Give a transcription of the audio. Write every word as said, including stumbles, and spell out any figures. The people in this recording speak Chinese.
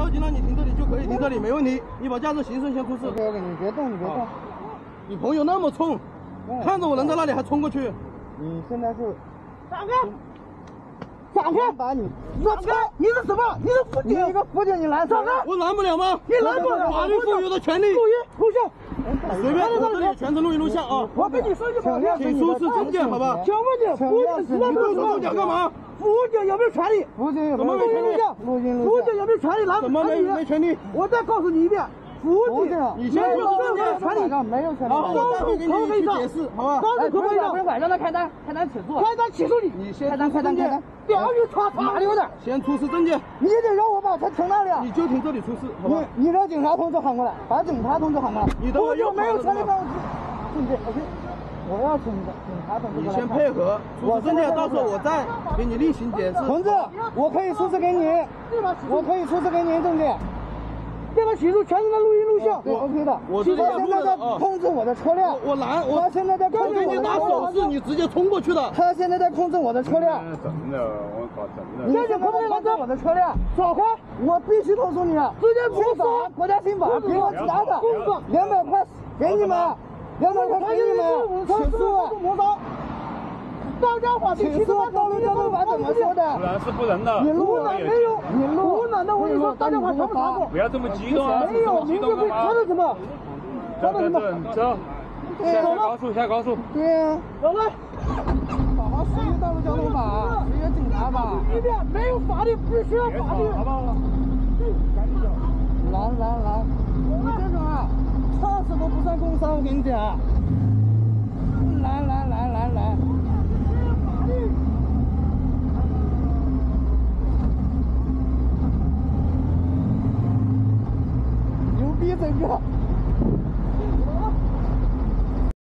警了，你停这里就可以停这里，没问题。你把驾驶行驶先出示。 OK OK， 你别动，你别动。 你朋友那么冲，看着我人在那里还冲过去。 你现在是闪开！闪开！ 把你闪开！你是什么？你是辅警？ 你一个辅警，你拦闪开！ 我拦不了吗？ 你拦不了， 法律赋予的权利。 录音录像。 随便，我这里全程录音录像啊！ 我跟你说句不好听， 请出示证件，好吧？ 请问你辅警知道你录手讲干嘛？ 辅警有没有权利？ 辅警有怎么没权利？ 录音录像。 辅警有没有权利拦？ 怎么没没权利？ 我再告诉你一遍。辅警， 你先出示证件， 权利没有权利。 好，我待会给你去解释，好吧？ 高速可不可以让？ 不用管，让他开单，开单起诉。 开单起诉你。 你先开单，开单，开单。 屌你擦擦溜的！ 先出示证件。 你得让我把车停那里。 你就停这里出示，好吧？ 你你让警察同志喊过来，把警察同志喊过来。 你等我有没有权利帮我证件 ？OK， 我要请警察同志。 你先配合出示证件，到时候我再给你另行解释。 同志，我可以出示给你，我可以出示给您证件。 对吧？起诉全程的录音录像， 对 OK 的。 我这里他现在在控制我的车辆， 我拦我， 他现在在控制我的车辆。 我给你打手势，你直接冲过去的。 他现在在控制我的车辆。 真的，我靠，真的。 你现在可不可以拦着我的车辆？ 走开！ 我必须投诉你， 直接刑法，国家刑法，给我拿的，两百块给你们，两百块给你们，起诉。 道交法第七十八条， 道路交通法怎么说的？ 不然是不能的。 你录了没有？ 你录。 无能的，我跟你说，道交法全部查过。 不要这么激动啊！ 没有，名字被查的什么？查的什么？ 走，下高速，下高速。 对呀。 走了。 好好实行道路交通法，实行警察法。 一遍，没有法律不需要法律，好不好？ 拦拦拦！你这种啊，差死都不算工伤，我跟你讲。拦拦拦拦拦！牛逼，整个！